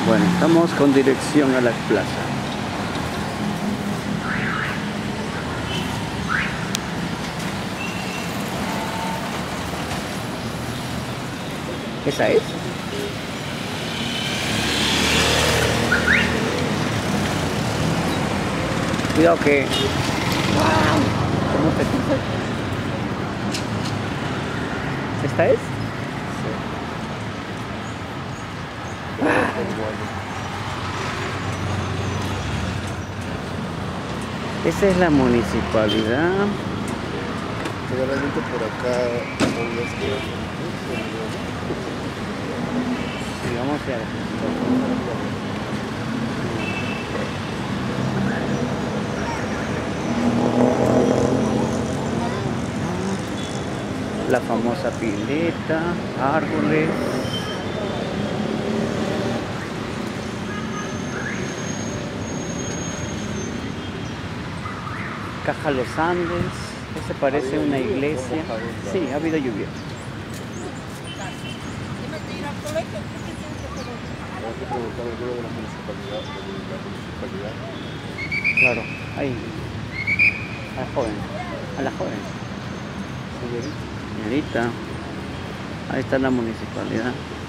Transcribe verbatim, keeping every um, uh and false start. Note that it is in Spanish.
Bueno, estamos con dirección a la plaza. ¿Esa es? Cuidado que... ¡Wow! ¿Cómo te pisa? ¿Esta es? Esa es la municipalidad. Generalmente por acá son los que... Sí, vamos a ver. La famosa pileta, árboles. Caja Los Andes. Ese parece una iglesia. Sí, ha habido lluvia. Claro, ahí. A la joven. A la joven. Señorita. Ahí está la municipalidad.